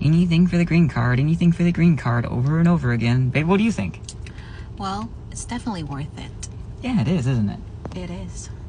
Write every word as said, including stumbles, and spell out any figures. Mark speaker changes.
Speaker 1: Anything for the green card, anything for the green card, over and over again. Babe, what do you think?
Speaker 2: Well, it's definitely worth it.
Speaker 1: Yeah, it is, isn't it?
Speaker 2: It is.